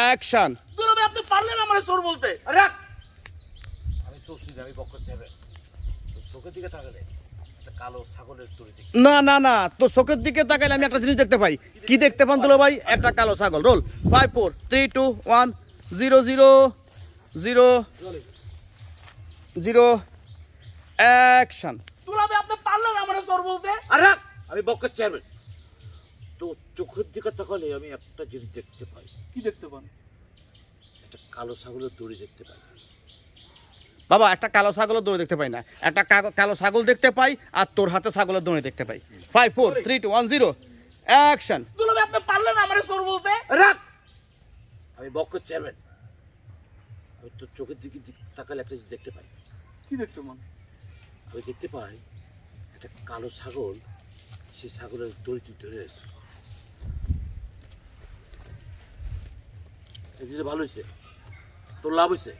Action. দুলাভাই আপনি পারলেন আমারে চোর বলতে। রাখ, আমি চোরছি না, আমি বক্ক ছেড়ে। তোর চোখের দিকে তাকালে একটা কালো ছাগলের দড়ি দেখি। না না না, তো চোখের দিকে তাকাইলে আমি একটা জিনিস দেখতে পাই। কি দেখতে পান দুলাভাই? একটা কালো ছাগল। Roll 5 4 3 2 1 0 0 0 0 action. দুলাভাই আপনি পারলেন আমারে চোর বলতে। রাখ, আমি বক্ক ছেড়ে। তো চোখের দিকে তাকালে আমি একটা জিনিস দেখতে পাই। কি দেখতে পান? একটা কালো ছাগলের দড়ি দেখতে পাই। বাবা, একটা কালো ছাগলের দড়ি দেখতে পাই না, একটা কালো ছাগল দেখতে পাই আর তোর হাতে ছাগলের দড়ি দেখতে পাই। 5 4 3 2 1 0 অ্যাকশন। দুলাভাই আপনি পারলেন আমারে চোর বলতে। রাখ, আমি বক্ক চেয়ারম্যান। আমি তোর চোখের দিকে তাকালে একটা জিনিস দেখতে পাই। কি দেখতে পান? আমি দেখতে পাই একটা কালো ছাগল, সেই ছাগলের দড়ি তুই ধরে আসছিস। এই জিনিসটা ভালো হয়েছে, তোর লাভ হয়েছে।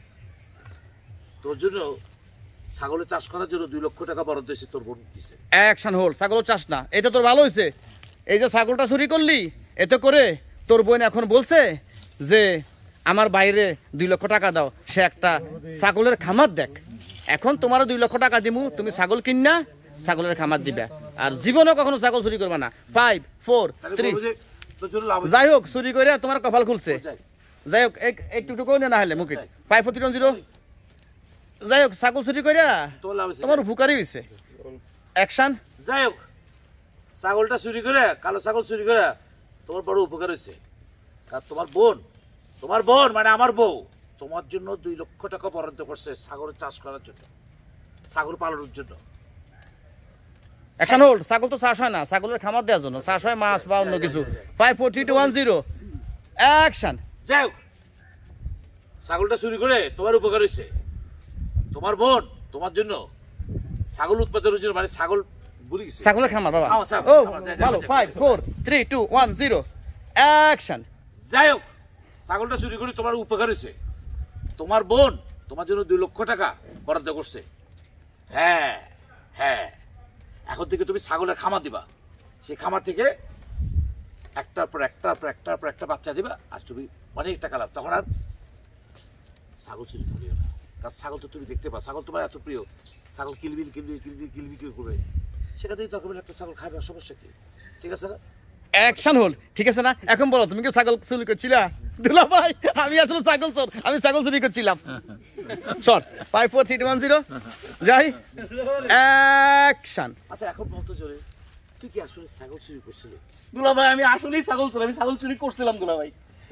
তোর জন্য ছাগলের চাষ করার জন্য 2 লক্ষ টাকা বরাদ্দ হয়েছে, তোর বোন দিছে। Action hold. ছাগল চাস না, এটা তোর ভালো হয়েছে। এই যে ছাগলটা চুরি করলি, এতে করে তোর বোন এখন বলছে যে আমার বাইরে 2 লক্ষ টাকা দাও, সে একটা ছাগলের খামার দেখ। এখন তোমার 2 লক্ষ টাকা দিমু, তুমি ছাগল কিনা ছাগলের খামার দিবে, আর জীবনে কখনো ছাগল চুরি করবে না। 5 4 3। যাই হোক, চুরি করে তোমার কপাল খুলছে। যাই হোক, একটু একটু করে না হলে মুকিত। 5 4 3 1 0। যাই হোক, ছাগল চুরি করে তোমার উপকারই হয়েছে। অ্যাকশন। যাই হোক, ছাগলটা চুরি করে, কালো ছাগল চুরি করে তোমার বড় উপকার হয়েছে। আর তোমার বোন মানে আমার বউ তোমার জন্য 2 লক্ষ টাকা বরাদ্দ করছে ছাগলের চাষ করার জন্য, ছাগল পালনের জন্য। Action hold. ছাগল তো চাষ হয় না, ছাগলের খামার দেওয়ার জন্য। চাষ হয় মাছ বা অন্য কিছু। 5 4 3 2 1 0 অ্যাকশন। যাই হোক, ছাগলটা চুরি করে তোমার উপকার হয়েছে। তোমার বোন তোমার জন্য ছাগল উৎপাদনের জন্য, মানে ছাগল বলি গেছে, ছাগলের খামার। বাবা ও ভালো। 5 4 3 2 1 0 অ্যাকশন। যাই হোক, ছাগলটা চুরি করে তোমার উপকার হয়েছে। তোমার বোন তোমার জন্য 2 লক্ষ টাকা বরাদ্দ করছে। হ্যাঁ হ্যাঁ, এখন থেকে তুমি ছাগলের খামার দিবা। সেই খামার থেকে একটার পর একটা বাচ্চা দিবা, আর তুমি অনেক টাকা লাভ। তখন আর ছাগল চুরি করিও না, কারণ ছাগল তো তুমি দেখতে পাও, ছাগল তোমার এত প্রিয়। ছাগল কিলবিল করবে, সেখান থেকে তখন একটা ছাগল খাবে, সমস্যা কি? ঠিক আছে না? Action hold. ঠিক আছে না? এখন বলো, তুমি কি ছাগল চুরি করছিলা? দুলা ভাই, আমি আসলে ছাগল চোর, আমি ছাগল চুরি করছিলাম। শর্ট 5 4 3 2 1 0 যাই অ্যাকশন। আচ্ছা, এখন বলতো জোরে, তুই কি আসলে ছাগল চুরি করছিলি? দুলাভাই আমি আসলেই ছাগল চোর, আমি ছাগল চুরি করছিলাম দুলাভাই।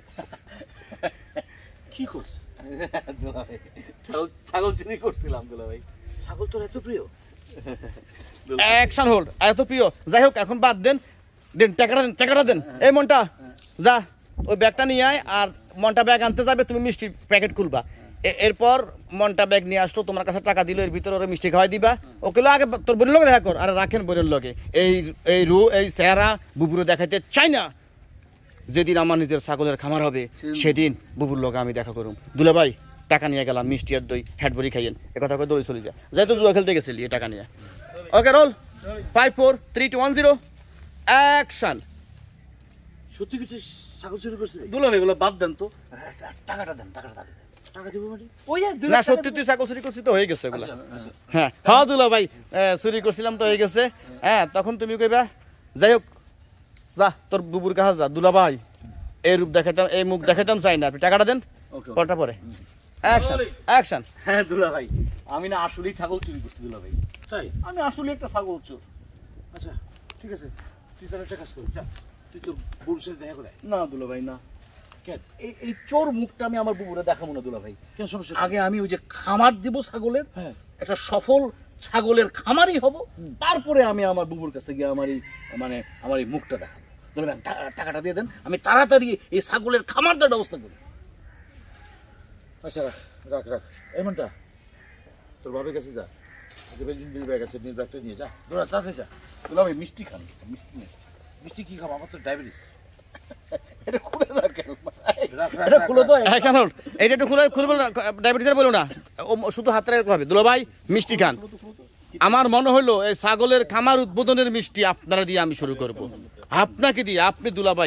কি করছ? দুলাভাই ছাগল চুরি করছিলাম দুলাভাই। ছাগল তোর এত প্রিয়? Action hold. এত প্রিয়। যাই হোক, এখন বাদ দেন, টাকাটা দেন। এই মনটা যা, ওই ব্যাগটা নিয়ে আয়, আর মনটা ব্যাগ আনতে যাবে, তুমি মিষ্টি প্যাকেট খুলবা। এরপর মনটা ব্যাগ নিয়ে আসতো, তোমার কাছে টাকা দিল, এর ভিতরে ওরা মিষ্টি খাওয়াই দিবা। ওকে আগে তোর বোনের লগে দেখা কর, আর রাখেন বোনের লগে। এই চেহারা বুবুরে দেখাইতে চাই না। যেদিন আমার নিজের ছাগলের খামার হবে, সেদিন বুবুর লগে আমি দেখা করুম। দুলা ভাই, টাকা নিয়ে গেলাম, মিষ্টি আর দই হ্যাটবরি খাইয়েন। কথা করে দৌড়ে চলে যায়, যাই তো জুয়া খেলতে গেছিলি এই টাকা নিয়ে। Okay roll 5 4 3 2 1 0 action. সত্যি কিছু ছাগল চুরি করছিস? দুলাভাই এগুলো বাদ দেন তো, টাকাটা দেন, টাকা দেবো মানে? ওই না, সত্যি তুই ছাগল চুরি করছিস তো হয়ে গেছে এগুলো। হ্যাঁ হ্যাঁ দুলা ভাই, চুরি করছিলাম তো হয়ে গেছে। হ্যাঁ, তখন তুমি কইবা। যাই হোক, যা তোর বুবুর কাছে যা। দুলা ভাই, এই রূপ দেখাতাম, এই মুখ দেখাতাম চাই না, আপনি টাকাটা দেন। পরটা পরে অ্যাকশন। হ্যাঁ দুলাভাই, আমি না আসলেই ছাগল চুরি করছি দুলাভাই। তাই? আমি আসলে একটা ছাগল চোর। আচ্ছা ঠিক আছে, তুই তাহলে একটা কাজ কর, যা তুই তোর বুড়োর সাথে দেখা করে। না দুলাভাই না, কেন? এই চোর মুখটা আমি আমার বুবুরে দেখাবো না দুলাভাই। কেন, সমস্যা? আগে আমি ওই যে খামার দিব ছাগলের, হ্যাঁ, একটা সফল ছাগলের খামারই হব, তারপরে আমি আমার বুবুর কাছে গিয়ে আমার এই মুখটা দেখাবো। দুলাভাই টাকাটা দিয়ে দেন, আমি তাড়াতাড়ি এই ছাগলের খামার দেওয়ার ব্যবস্থা করি। আচ্ছা রাখ রাখ। এমনটা তোর বাবার কাছে যা, ব্যাগ আছে, ব্যাগটা নিয়ে যা, তাড়াতাড়ি যা। দুলাভাই মিষ্টি খান, মিষ্টি কি খাবো? আমার তো ডায়াবেটিস। এটা খুলে রাখ, এটা খুলে তো। Action hold. এইটা একটু খুলবো না, ডায়াবেটিসের বলো না, শুধু হাতে রাখতে হবে। দুলা ভাই মিষ্টি খান। আমার মনে হলো এই ছাগলের খামার উদ্বোধনের মিষ্টি আপনারা দিয়ে আমি শুরু করব, আপনাকে দিয়ে। আপনি দুলা ভাই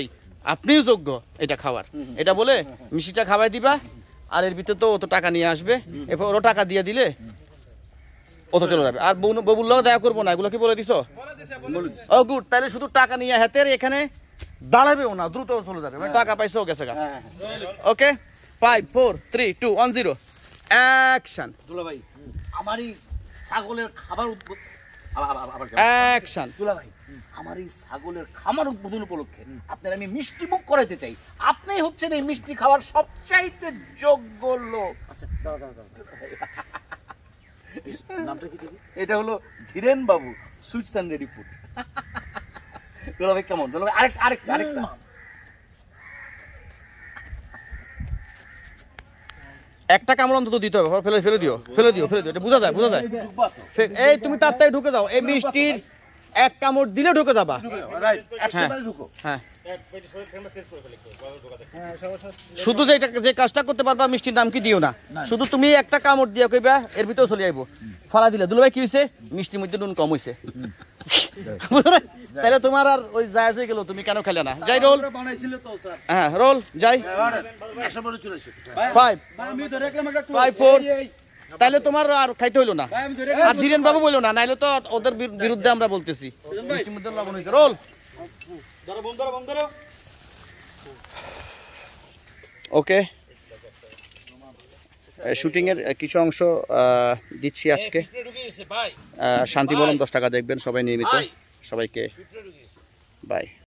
আপনিও যোগ্য এটা খাওয়ার, এটা বলে মিষ্টিটা খাওয়াই দিবা। আর এর ভিতরে তো ও তো টাকা নিয়ে আসবে, এরপর ওরও টাকা দিয়ে দিলে ও তো চলে যাবে। আর ববুর লোক দেখা করবো না, এগুলো কি বলে দিছো? ও গুড, তাহলে শুধু টাকা নিয়ে হাতের এখানে দাঁড়াবেও না, দ্রুত চলে যাবে, মানে টাকা পাইছো গেছে গা। Okay 5 4 3 2 1 0 action. দুলা ভাই আমার এই ছাগলের খাবার অ্যাকশন। দুলা ভাই আমার এই ছাগলের খামার উদ্বোধন উপলক্ষে আপনার আমি মিষ্টি মুখ করাইতে চাই। আপনি হচ্ছেন এই মিষ্টি খাওয়ার সবচাইতে যোগ্য লোক। আচ্ছা দাঁড়া নামটা কি দিবি? এটা হলো ধীরেন বাবু সুইটস অ্যান্ড রেডি ফুড। দুলা ভাই কেমন? দুলা ভাই আরেকটা একটা কামড় অন্তত দিতে হবে, ফেলে দিও এটা বোঝা যায়। এই তুমি তাড়াতাড়ি ঢুকে যাও, এই মিষ্টির এক কামড় দিলে ঢুকে যাবা। হ্যাঁ শুধু যে কাজটা করতে পারবা, মিষ্টির নাম কি দিও না, শুধু তুমি একটা কামড় দিয়ে কইবা এর ভিতরে চলে আইবো, ফালা দিলে। দুলা ভাই কি হয়েছে? মিষ্টির মধ্যে নুন কম হয়েছে। তাহলে তোমার আর ওই জায়েজ হয়ে গেল, তুমি কেন খেলে না? যাই রোল, হ্যাঁ রোল যাই 5 5 4। তাহলে তোমার আর খাইতে হইলো না, আর ধীরেন বাবু বললো না, নাইলে তো ওদের বিরুদ্ধে আমরা বলতেছি। মিষ্টির মধ্যে লবণ হয়েছে। রোল। ওকে, শুটিং এর কিছু অংশ দিচ্ছি আজকে। শান্তি মলম 10 টাকা দেখবেন সবাই নিয়মিত। সবাইকে বাই।